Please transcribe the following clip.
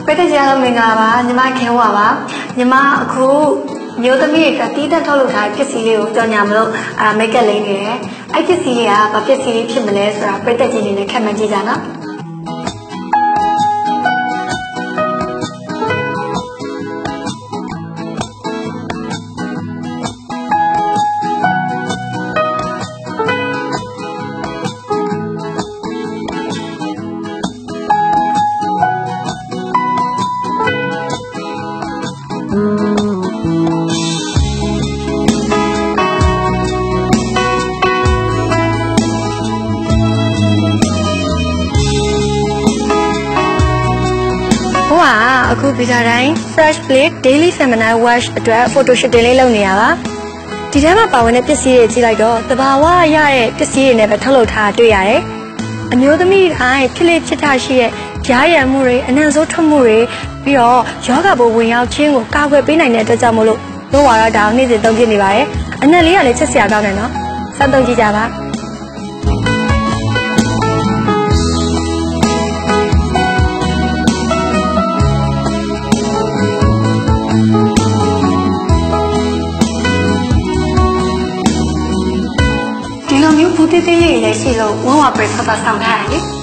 ပိတ်တဲ့ကြတော့မင်္ဂလာပါညီမခင်ဝါပါညီမအခုမျိုးသမီးတွေတီးတက်ထုတ်လုပ်ထားတဲ့ပစ္စည်းလေးကိုကြော်ညာမလို့မိတ်ကပ်လိမ့်နေတယ်အဲ့ပစ္စည်းလေးကဘာပစ္စည်းလေးဖြစ်မလဲဆိုတာပိတ်တဲ့ချင်းလေးနဲ့ခက်မှန်းကြည့်ကြနော်အခုဗီဇာတိုင်း fresh plate daily seminar wash အတွက် photo shoot လေးလုပ်နေရပါဒီထဲမှာပါဝင်တဲ့ပစ္စည်းတွေကြည့်လိုက်တော့တဘာဝရတဲ့ပစ္စည်းတွေနဲ့ပဲထုတ်လုပ်ထားတွေ့ရတယ်အမျိုးသမီးတိုင်းဖြစ်လေဖြစ်တာရှိတဲ့ကြားရံမှုတွေအနံ့ဆိုးထွက်မှုတွေပြီးတော့ယောဂဘိုးဝင်ရောက်ခြင်းကိုကာကွယ်ပေးနိုင်တဲ့အတွက်ကြောင့်မို့လို့တို့ဝါတော့ဒါနေ့စဉ်သုံးဖြစ်နေပါတယ်အနံ့လေးကလည်းချက်စရာကောင်းတယ်နော်စမ်းသုံးကြည့်ကြပါဘူးတေးသေးလေးလည်းရှိလို့ဝန်းဝါပရိသတ်ဆောင်ထားရတယ်